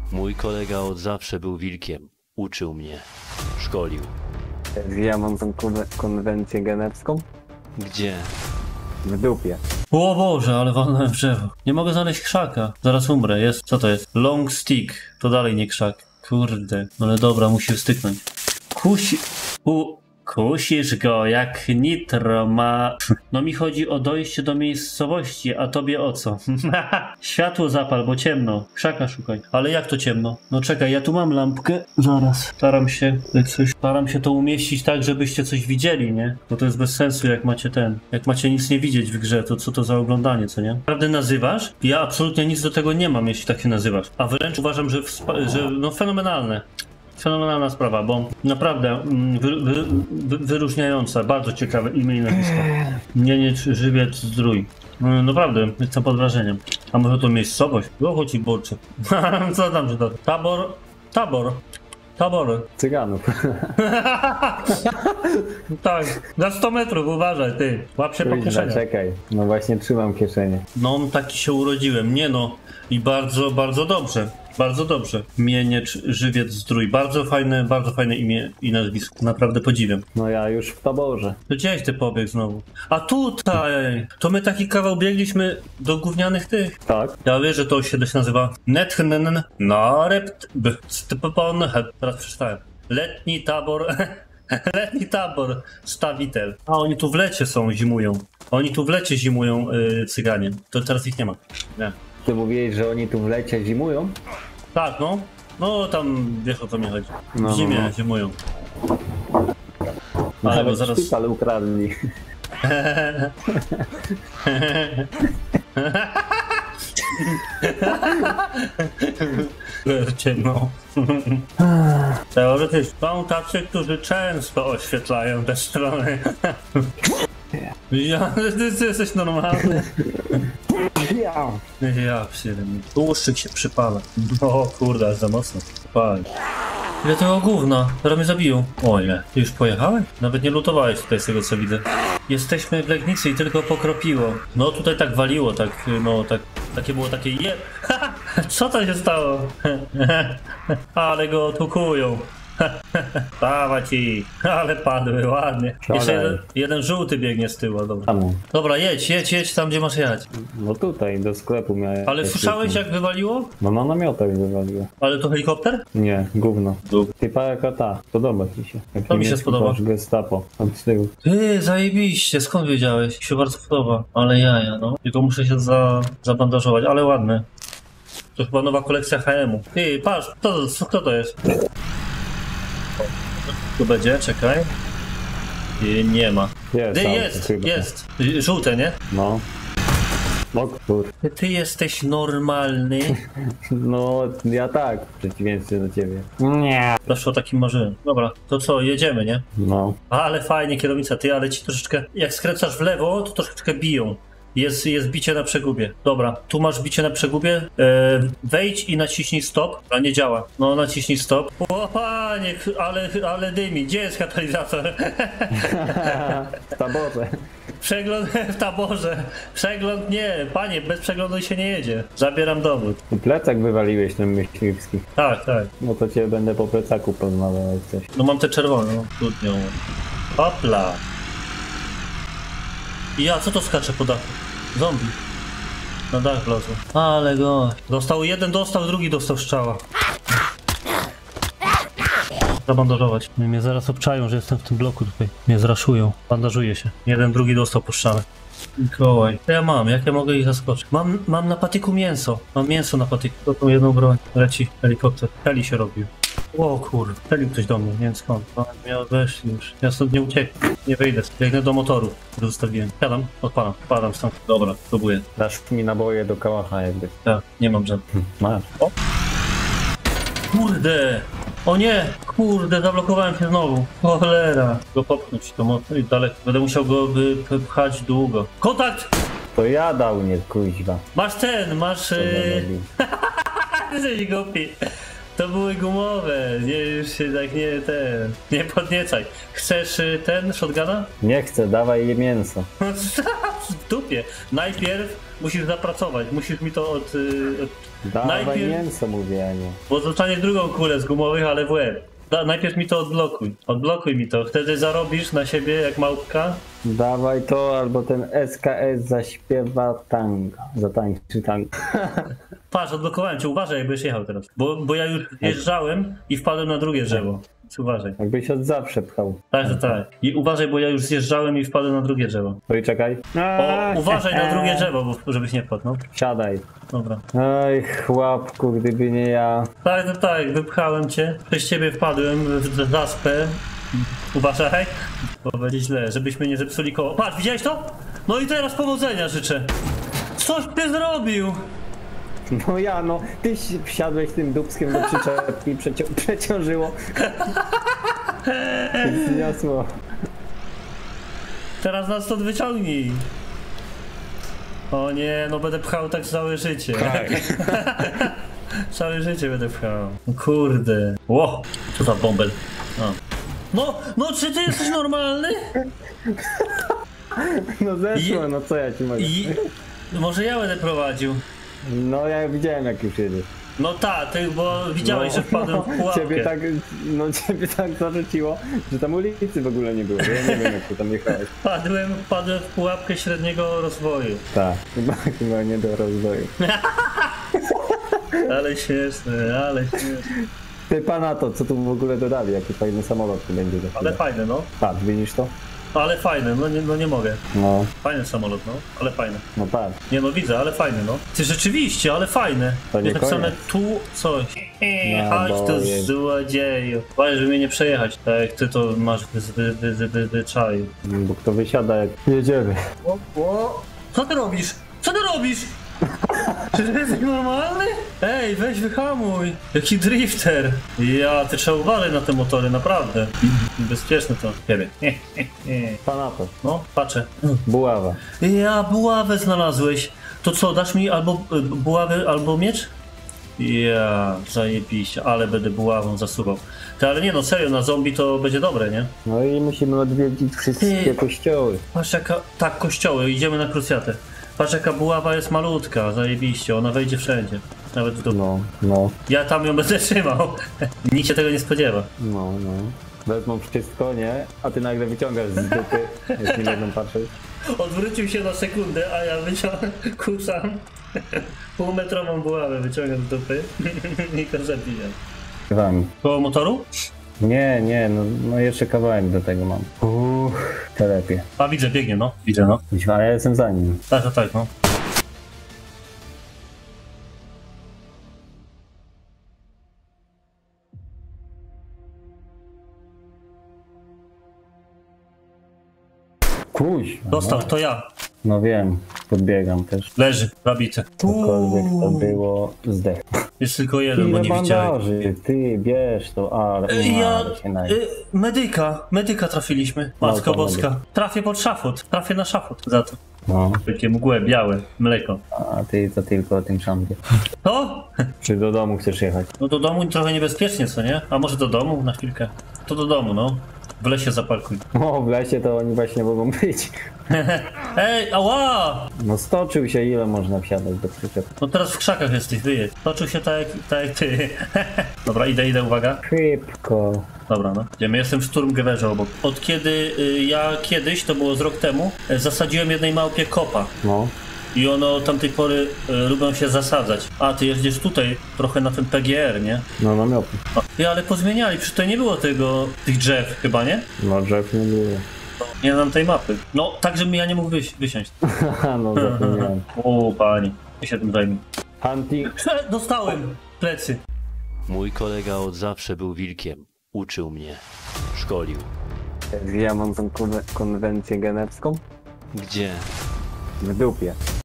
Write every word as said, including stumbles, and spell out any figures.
Mój kolega od zawsze był wilkiem. Uczył mnie. Szkolił. Ja mam tą konwe- konwencję genewską? Gdzie? W dupie. O Boże, ale walnąłem w drzewo. Nie mogę znaleźć krzaka. Zaraz umrę. Jest, co to jest? Long stick. To dalej nie krzak. Kurde. No ale dobra, musi wstyknąć. Kusi... U... Kusisz go jak nitro ma... No mi chodzi o dojście do miejscowości, a tobie o co? Światło zapal, bo ciemno. Krzaka szukaj. Ale jak to ciemno? No czekaj, ja tu mam lampkę. Zaraz. Staram się coś... Staram się to umieścić tak, żebyście coś widzieli, nie? Bo to jest bez sensu, jak macie ten... Jak macie nic nie widzieć w grze, to co to za oglądanie, co nie? Naprawdę nazywasz? Ja absolutnie nic do tego nie mam, jeśli tak się nazywasz. A wręcz uważam, że, że no fenomenalne. Fenomenalna sprawa, bo naprawdę wy, wy, wy, wyróżniająca, bardzo ciekawe imię i nazwisko. Mieniec, żywiec, zdrój. No, naprawdę, jestem pod wrażeniem. A może to miejscowość? Było ci burczy. Co tam się to? Tabor, tabor, tabory. Cyganów. Tak, za sto metrów, uważaj ty. Łap się po kieszeni. Czekaj, no właśnie trzymam kieszenie. No, taki się urodziłem, nie no. I bardzo, bardzo dobrze. Bardzo dobrze. Mieniecz, żywiec, zdrój. Bardzo fajne, bardzo fajne imię i nazwisko. Naprawdę podziwiam. No ja już w taborze. To gdzieś ty pobiegł znowu. A tutaj! To my taki kawał biegliśmy do gównianych tych. Tak. Ja wiem, że to się nazywa Netchnen Narept Stpon. Teraz przeczytałem. Letni tabor. Letni tabor Stawitel. A oni tu w lecie są, zimują. Oni tu w lecie zimują yy, cyganie. To teraz ich nie ma. Nie. Ty mówiłeś, że oni tu w lecie zimują? Tak, no. No tam wiesz, o co mi chodzi. W No, zimie no. zimują. No, Ale ale bo zaraz... szpital ukradli. Ciemno. Teoretycznie są tacy, którzy często oświetlają te strony. Ja, ty, ty jesteś normalny. Ja. Ja pierdolę. Tłuszczyk się przypala. O kurde, aż za mocno. Pali. Ile tego gówna? Teraz mnie zabiją. O nie. Ty już pojechałeś? Nawet nie lutowałeś tutaj z tego, co widzę. Jesteśmy w Legnicy i tylko pokropiło. No tutaj tak waliło, tak, no tak. Takie było takie je... Co to się stało? Ale go tukują. Dawać ci, ale padły ładnie. Jeszcze jeden, jeden żółty biegnie z tyłu, dobra. Tam. Dobra, jedź, jedź, jedź tam, gdzie masz jechać. No tutaj, do sklepu miałem. Ale słyszałeś, jak wywaliło? No na namiotach wywaliło. Ale to helikopter? Nie, gówno. Dup. Ty parę kota, podoba ci się. Jak To mi się niemiecki spodoba. Bosch Gestapo, od tyłu. Ty, zajebiście, skąd wiedziałeś? Mi się bardzo podoba. Ale jaja, no. Tylko muszę się za, zabandażować, ale ładne. To chyba nowa kolekcja H M u. Ty, patrz, kto, kto to jest? Tu będzie, czekaj. I nie ma. Jest, Ty, auto jest, chyba. jest. Żółte, nie? No. No kur... Ty, ty jesteś normalny. No, ja tak, w przeciwieństwie do ciebie. Nie. Zawsze o takim marzyłem. Dobra, to co, jedziemy, nie? No. Ale fajnie, kierownica, ty, ale ci troszeczkę, jak skręcasz w lewo, to troszeczkę biją. Jest, jest bicie na przegubie. Dobra, tu masz bicie na przegubie. E, wejdź i naciśnij stop. A nie działa. No, naciśnij stop. O panie, ale, ale dymi. Gdzie jest katalizator? W taborze. Przegląd w taborze. Przegląd nie. Panie, bez przeglądu się nie jedzie. Zabieram dowód. Tu plecak wywaliłeś ten myśliwski. Tak, tak. No to cię będę po plecaku poznawał jak coś. No mam te czerwone. No, trudnią. Hopla. I ja, co to skacze po dachu? Zombie. Na dach wlazło. Ale go. Dostał jeden, dostał, drugi dostał strzała. Zabandażować. Mnie zaraz obczają, że jestem w tym bloku tutaj. Mnie zraszują. Bandażuję się. Jeden, drugi dostał po strzale. Mikołaj. To ja mam, jak ja mogę ich zaskoczyć? Mam, mam na patyku mięso. Mam mięso na patyku. To tą jedną broń. Leci helikopter. Heli się robił. O kur... Strzelił ktoś do mnie, nie wiem skąd. No, mnie odeszli już. Ja stąd nie ucieknę. Nie wyjdę. Biegnę do motoru, który zostawiłem. Siadam, odpalam. Padam stąd. Dobra, próbuję. Dasz mi naboje do kałacha jakby. Tak, nie mam żadnych. Masz. O! Kurde! O nie! Kurde, zablokowałem się znowu. Cholera! Go popchnąć to mocno i daleko. Będę musiał go wypchać długo. Kontakt! To ja dał, nie kuźwa. Masz ten, masz... Co Yy... robi? Jesteś głupi. To były gumowe, nie, już się tak nie ten, nie podniecaj. Chcesz y, ten shotguna? Nie chcę, dawaj je mięso. w dupie. Najpierw musisz zapracować, musisz mi to od... y, od Dawaj najpierw, mięso, mówię, a nie. bo dostaniesz drugą kulę z gumowych, ale w łeb. Da, najpierw mi to odblokuj, odblokuj mi to, wtedy zarobisz na siebie jak małpka. Dawaj to, albo ten S K S zaśpiewa tango. Zatańczy tango. Patrz, odblokowałem cię, uważaj jakbyś jechał teraz. Bo, bo ja już jeżdżałem i wpadłem na drugie drzewo. Więc uważaj. Jakbyś od zawsze pchał. Tak, że tak. I uważaj, bo ja już zjeżdżałem i wpadłem na drugie drzewo. Oj, czekaj. O, uważaj na drugie drzewo, bo, żebyś nie wpadł, no. Siadaj. Dobra. Oj, chłopku, gdyby nie ja. Tak, tak, tak, wypchałem cię. Przez ciebie wpadłem w zaspę. Uważaj, bo będzie źle, żebyśmy nie zepsuli koło. Patrz, widziałeś to? No i teraz powodzenia życzę. Coś ty zrobił? No ja, no, ty si- wsiadłeś tym dubskiem do przyczepki i przecią- przeciążyło. Zniosło. Teraz nas stąd wyciągnij. O nie, no będę pchał tak całe życie. Całe życie będę pchał. Kurde. Ło, co za bąbel. No. No, no czy ty jesteś normalny? No zeszło, Je- no co ja ci mogę. I... Może ja będę prowadził. No ja widziałem jak już jedziesz. No tak, ty, bo widziałeś, że wpadłem w pułapkę. Ciebie tak, no ciebie tak zarzuciło, że tam ulicy w ogóle nie było. Ja nie wiem jak ty tam jechałeś. Wpadłem, wpadłem w pułapkę średniego rozwoju. Tak, chyba, chyba nie do rozwoju. Ale śmieszne, ale śmieszne. Ty pana to, co tu w ogóle dodali, jaki fajny samolot tu będzie za Ale chwilę. fajne, no. Patrz, widzisz to? Ale fajne, no nie, no nie mogę. No, Fajny samolot, no. Ale fajny. no patrz. Nie no, widzę, ale fajny, no. Ty rzeczywiście, ale fajne. To nie napisane koniec. tu coś. No, Chodź tu, boję. złodzieju. Uważaj, żeby mnie nie przejechać, tak jak ty to masz wy, wy, wy, wy, wy, wyczaju. Bo kto wysiada jak jedziemy. O, o. Co ty robisz? Co ty robisz? Czy ty jesteś normalny? Ej, weź wyhamuj. Jaki drifter. Ja, ty trzeba uważać na te motory, naprawdę. Bezpieczne to. Ciebie. Pana to. No, patrzę. Buława. Ja, buławę znalazłeś. To co, dasz mi albo y, buławę, albo miecz? Ja, zajebiście, ale będę buławą zasuwał. Ty, ale nie no, serio, na zombie to będzie dobre, nie? No i musimy odwiedzić wszystkie Ty. kościoły. Patrz jaka, tak, kościoły, idziemy na krucjatę. Patrz jaka buława jest malutka, zajebiście, ona wejdzie wszędzie. Nawet w dół. No, no, Ja tam ją będę trzymał. Nikt się tego nie spodziewa. no, no. Wezmą wszystko, nie? A ty nagle wyciągasz z dupy, jak nie będą patrzeć. Odwrócił się na sekundę, a ja wyciągam, kuszam. Półmetrową buławę wyciągam z dupy i go zabijam. Wami. Koło motoru? Nie, nie, no, no jeszcze kawałek do tego mam. Uff, telepie. A widzę, biegnie, no. Widzę, no. Ale ja jestem za nim. Tak, tak, tak, no. Kuś! Dostał, to ja. No wiem, podbiegam też. Leży, zabity. Cokolwiek to było, zdech. Jest tylko jeden, bo Ile nie widziałem. bandaży, ty, bierz to, ale, Y, Ja... ale się naj... Y, medyka, medyka trafiliśmy. Matko No, to boska. Trafię pod szafot, trafię na szafot za to. No, Takie mgłe, białe, mleko. a ty to tylko o tym szambie. To? Czy do domu chcesz jechać? No do domu trochę niebezpiecznie, co nie? A może do domu na chwilkę? To do domu, no. W lesie zaparkuj. O, w lesie to oni właśnie mogą być. Ej, ała! No stoczył się, ile można wsiadać do przyczep. No teraz w krzakach jesteś, wyjedź. Toczył się tak jak, tak jak ty. Dobra, idę, idę, uwaga. Szybko. Dobra, no. Idziemy, jestem w Sturmgewehrze obok. Od kiedy y, ja kiedyś, to było z rok temu, y, zasadziłem jednej małpie kopa. No. I ono od tamtej pory y, lubią się zasadzać. A, ty jeździsz tutaj, trochę na ten P G R, nie? No namioty. O, ty, ale pozmieniali, przecież tutaj nie było tego, tych drzew chyba, nie? No drzew nie było. Nie znam tej mapy. No, tak, żebym ja nie mógł wyś wysiąść. Haha, no zapomniałem. O, pani, ty się tym zajmij. Hunting. Prze- Dostałem plecy. Mój kolega od zawsze był wilkiem. Uczył mnie. Szkolił. Ja mam tą konwe- konwencję genewską Gdzie? w dupie.